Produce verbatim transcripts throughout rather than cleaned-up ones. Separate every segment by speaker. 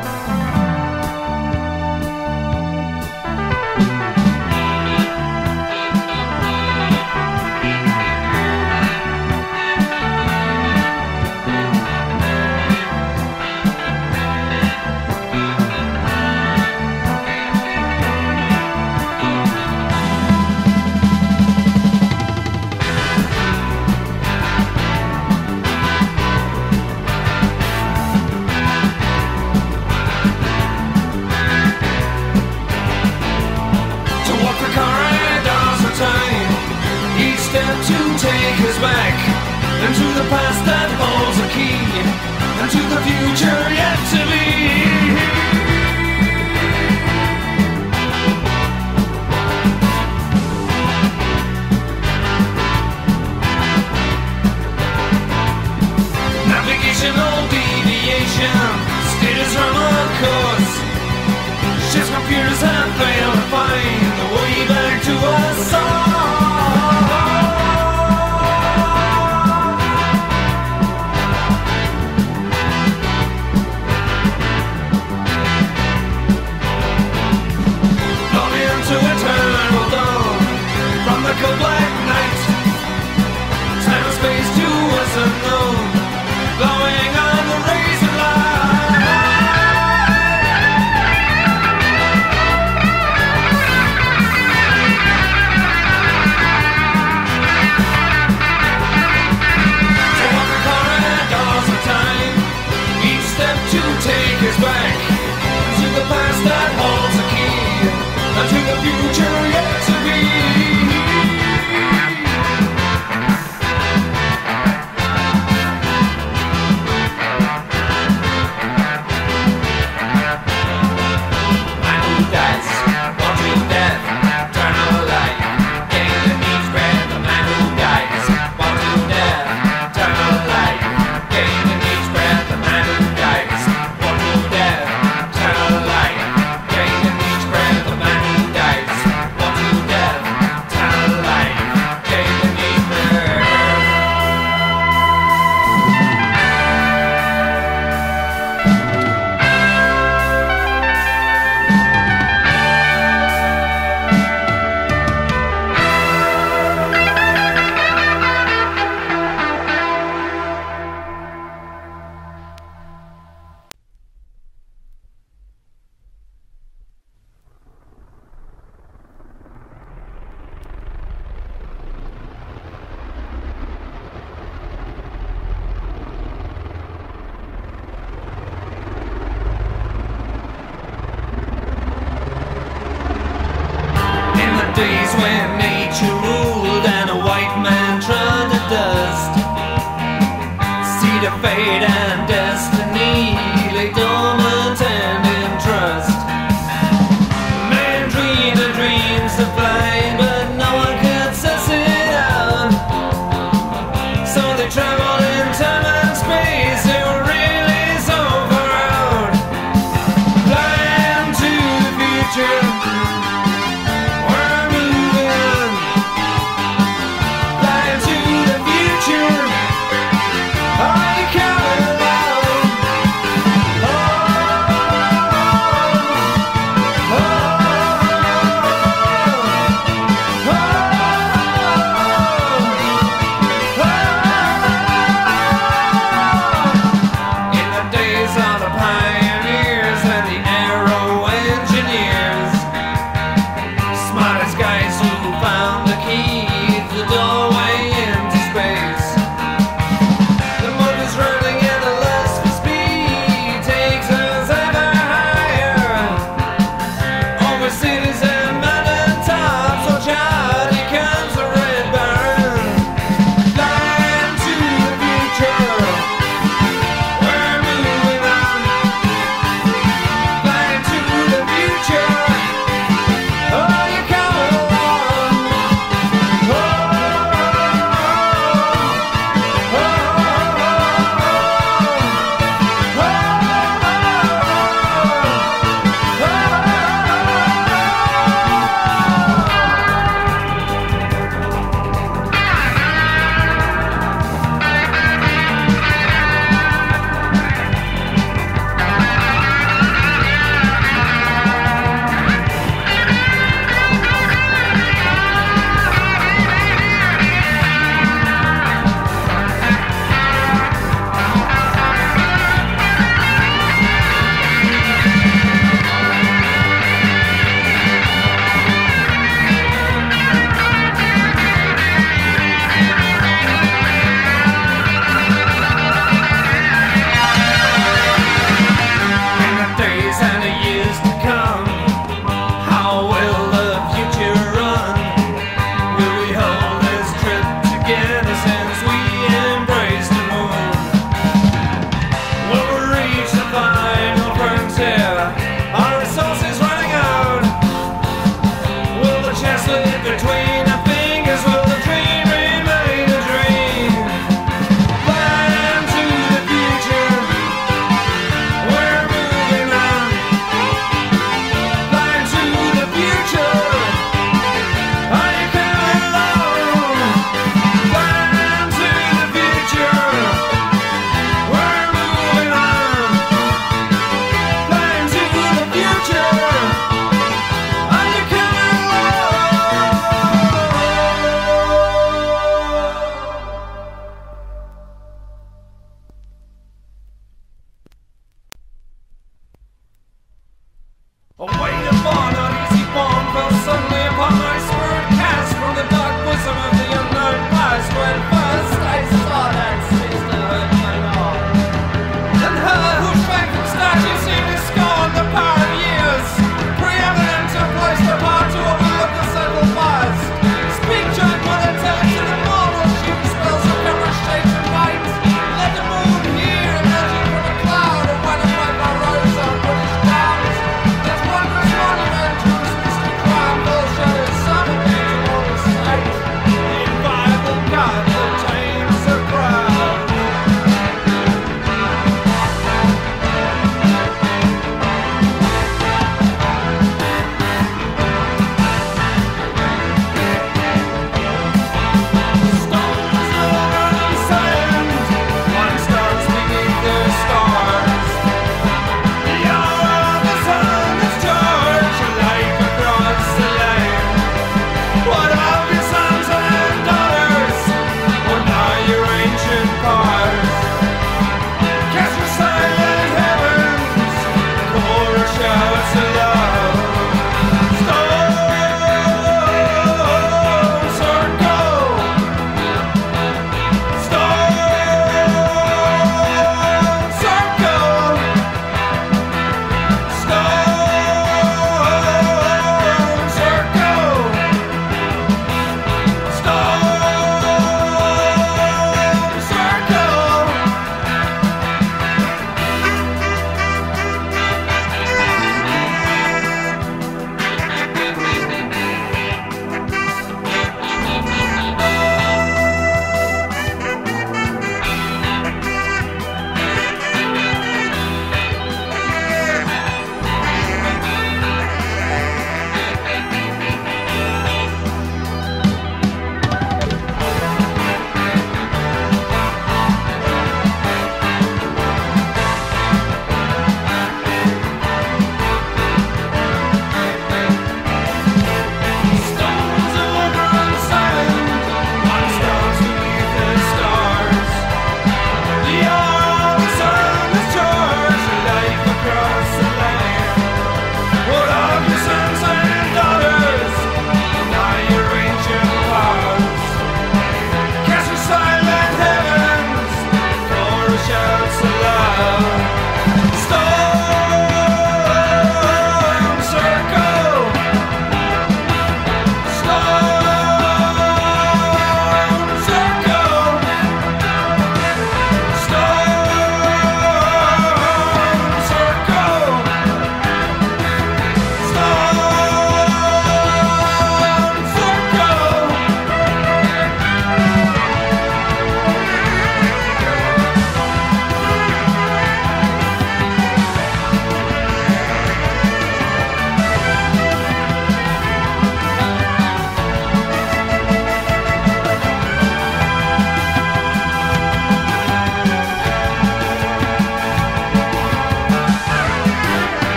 Speaker 1: Into the past that holds a key, into the future yet to be. Navigational deviation steers from a course. Ship's computers have failed to find the way back to us all. Black night, time and space to us unknown, glowing on the razor line. To walk the corridors of time, each step to take us back to the past that holds a key, and to the future yet to be. Days when nature ruled and a white man trod the dust, seed of fate and destiny lay dormant and in trust. Man dreamed the dreams of flying, but no one could suss it out. So they traveled in time and space, they were really so far out. Flying to the future, years to come? How will the future run? Will we hold this trip together since we embraced the moon? Will we reach the final frontier? Our resources running out? Will the chance slip between our fingers? Will the dream remain a dream? Flying to the future, we're moving on.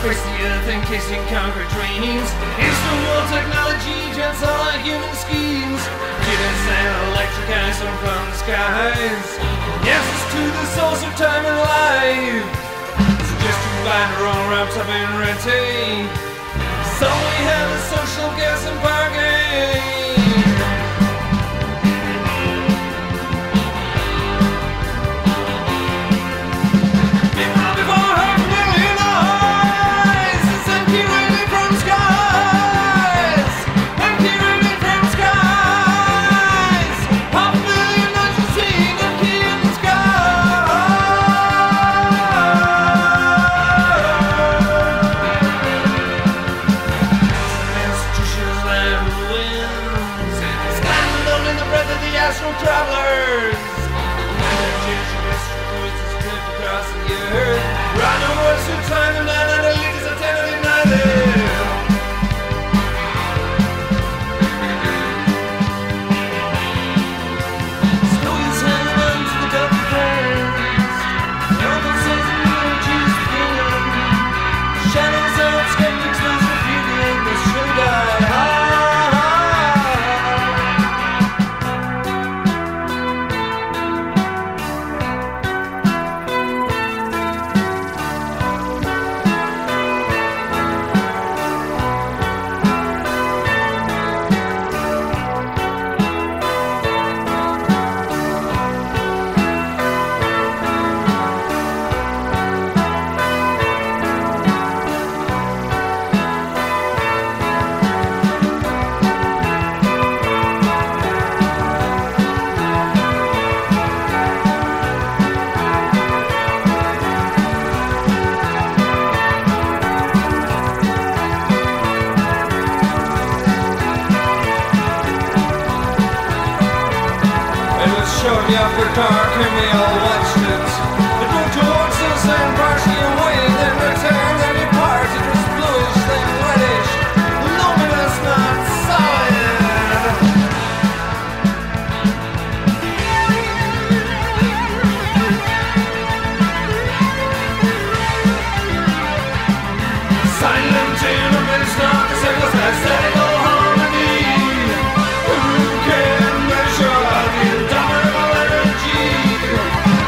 Speaker 1: face the earth in case you conquer dreams. Instant world technology, just all our human schemes. Kittens and electric eyes from the skies. Yes, it's to the source of time and life. Suggest you find your own wrapped up in red tape. So we have a social gas and bargain. Travelers, across the earth, run over through time and nine hundred liters of ten of united. Snow is hanging on to the double fence. No one says the energy's beginning. Shadows of skeptics lose their beauty and they should die hard. Shortly after dark and we all watched it. It moved towards us and partially away, then returned and departed. It was bluish, then reddish, luminous, not solid. Silent in a midst of the circles that settle harmony. Who can measure the indomitable energy?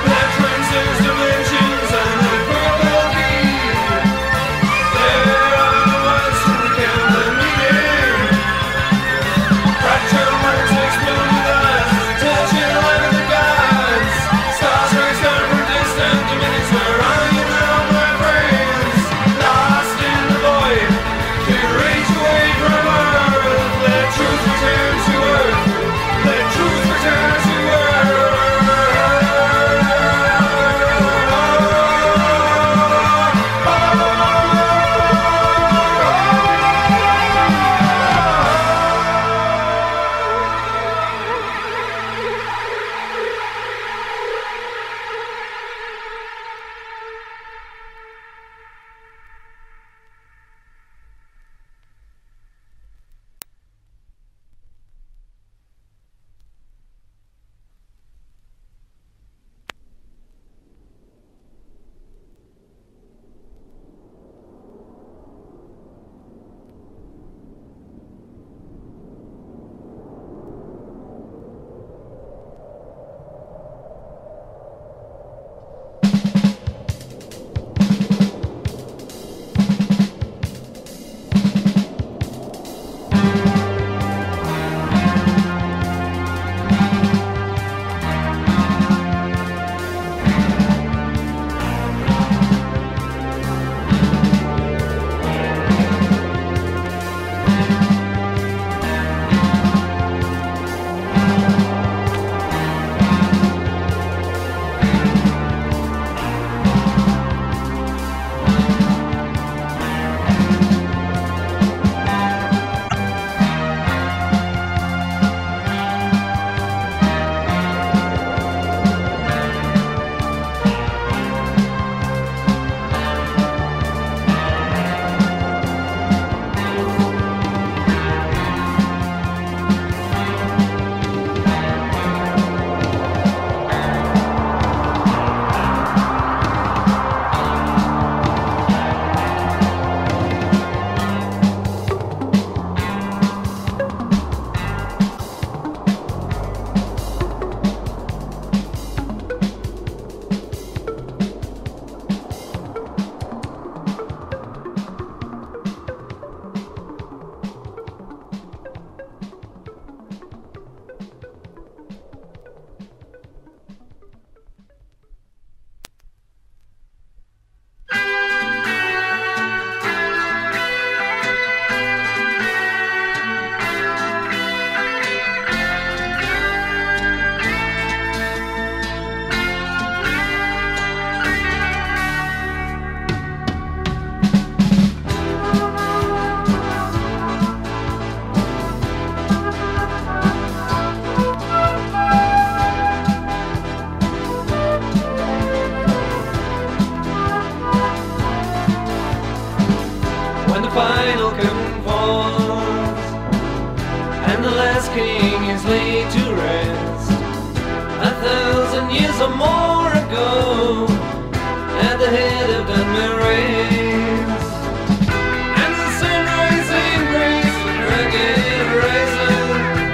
Speaker 1: final curtain falls, and the last king is laid to rest a thousand years or more ago at the head of Dunmerace. And the sunrise in grace, the rugged horizon,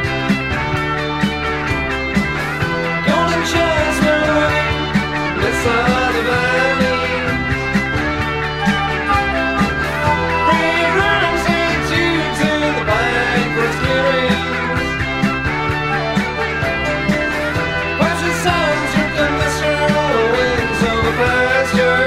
Speaker 1: golden shores were away, bless all the valley. Free drums into to the blackbird's clearing. Precious songs from the visceral winds of a pasture.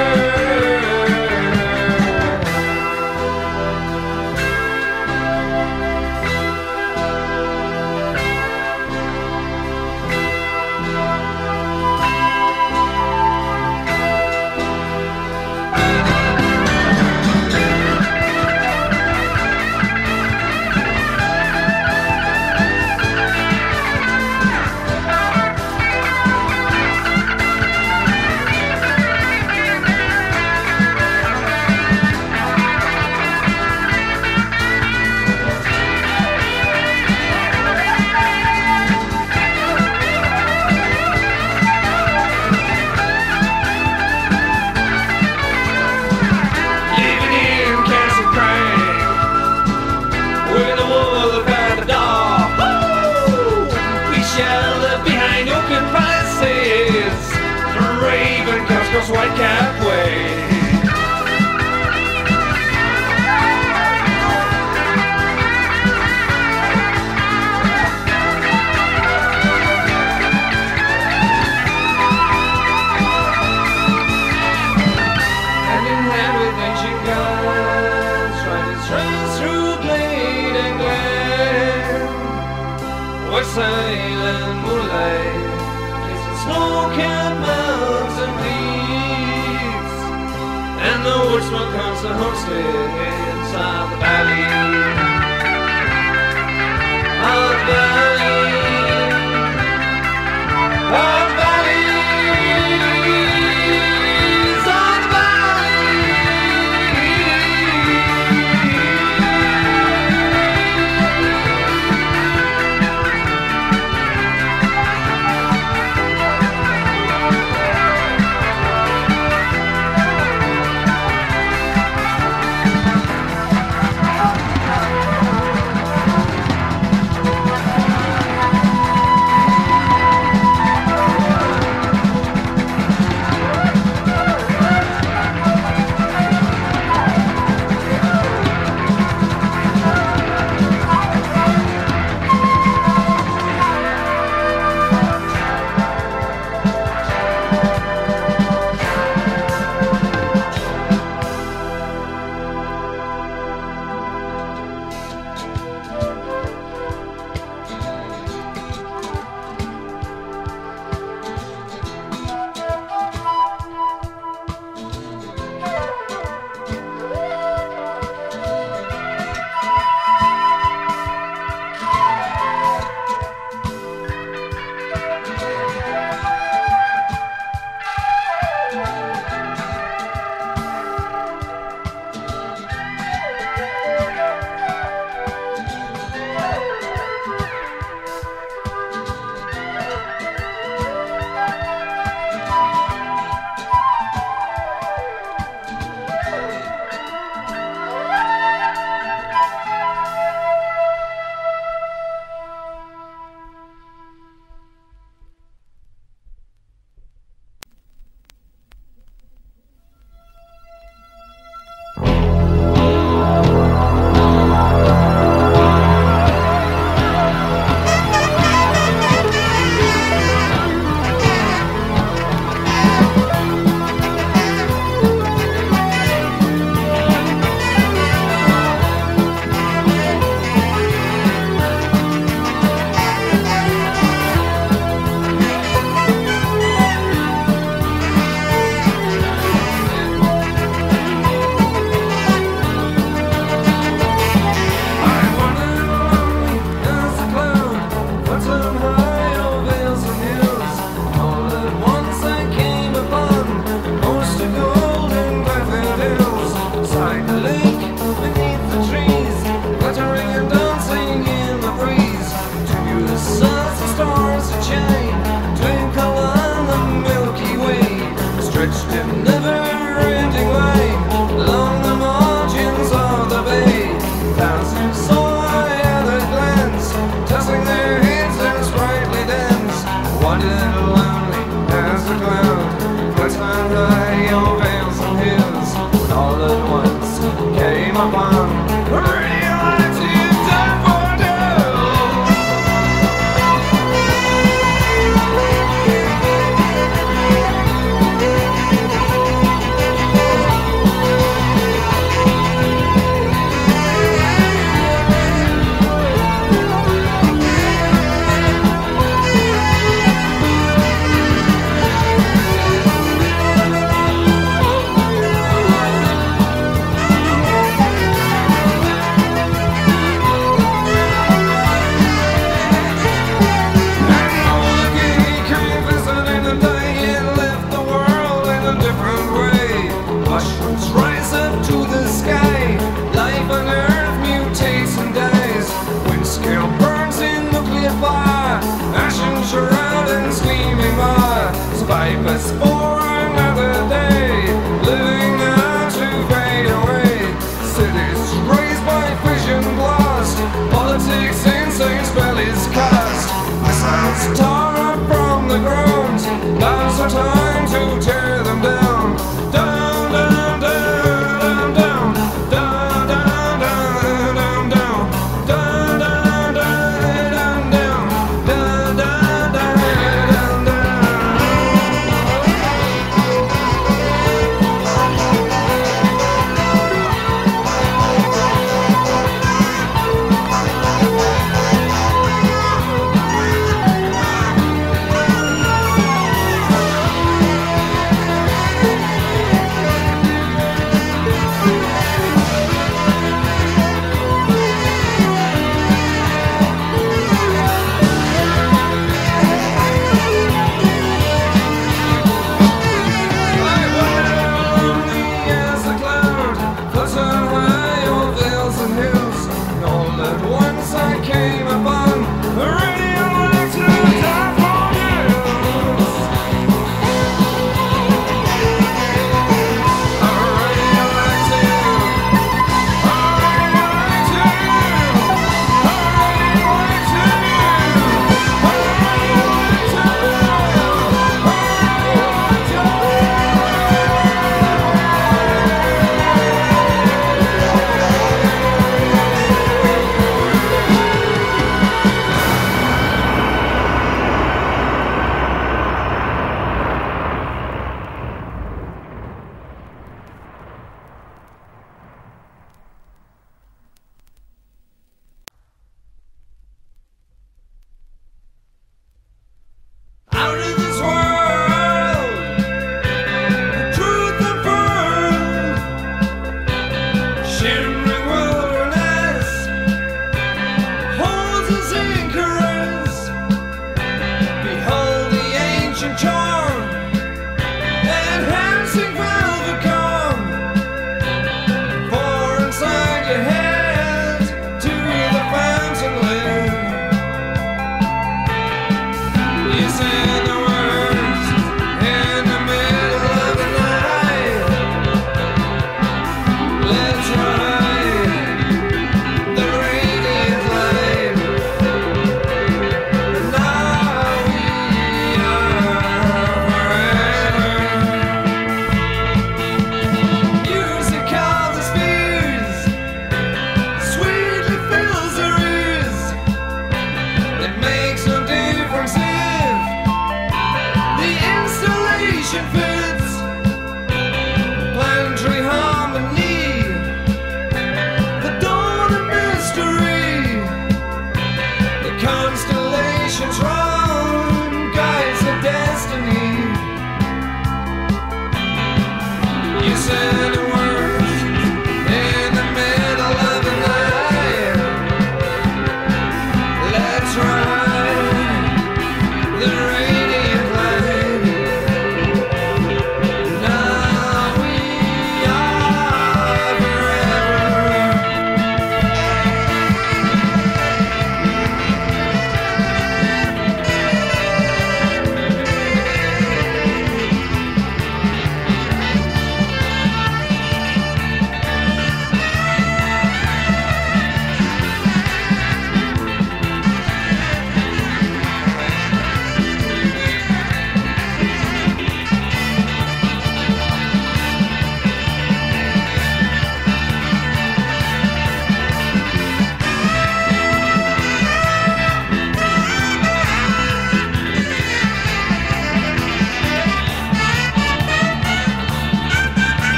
Speaker 1: White Cap Way. Hand in hand with ancient gods, riding straight through glade and glen, west silent moonlight, kissing snow-capped mountains and peaks, and the woodsman comes to homesteads of the valley, of the valley, of the valleys, of the valley.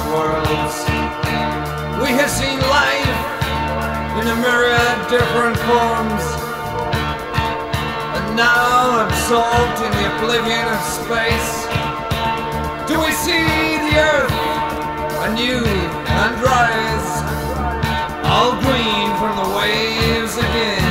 Speaker 1: worlds. We have seen life in a myriad different forms, and now absorbed in the oblivion of space, do we see the earth anew and rise, all green from the waves again.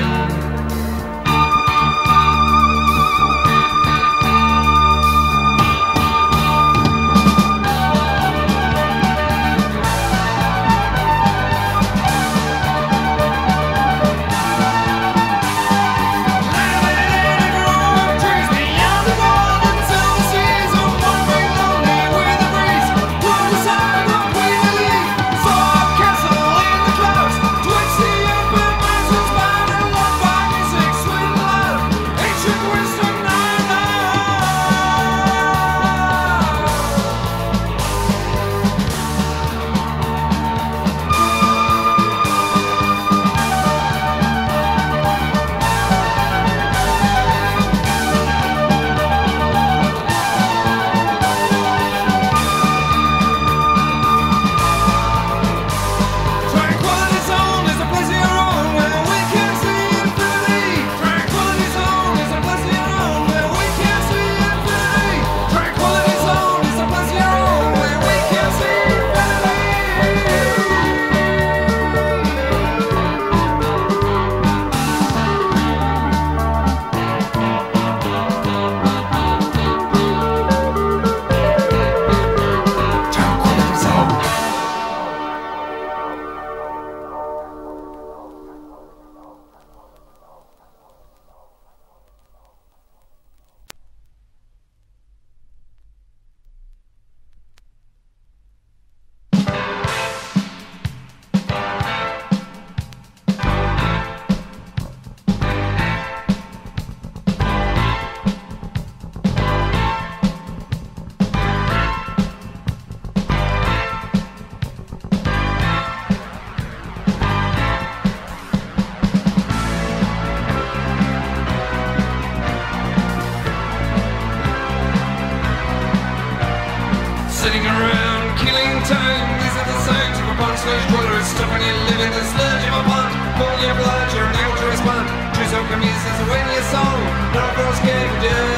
Speaker 1: Sitting around killing time, these are the signs of a bond slash crawler. It's tough when you live in the sludge of a pond. Pull your blood, you're unable to respond. Choose how come is when you song. Not for scared to do.